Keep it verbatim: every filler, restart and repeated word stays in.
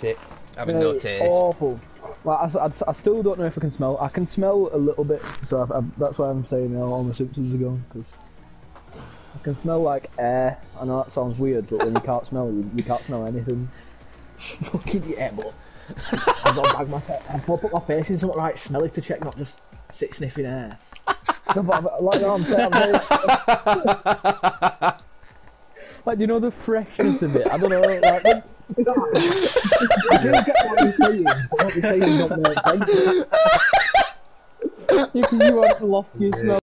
it, having Mate, no taste. Awful. Like, I, I, I still don't know if I can smell. I can smell a little bit, so I, I, that's why I'm saying you know, all my symptoms are gone. Cause I can smell like air. I know that sounds weird, but when you can't smell, you, you can't smell anything. Fucking yeah, but I've got to bag my face. I've got to put my face in something right smelly to check, not just sit sniffing air. No, but I'm, like, no, I'm saying, I'm very, like, you know the freshness of it. I don't know, like. When, I do get what you're saying, but what you're saying don't make sense. You, you want to lost your smell.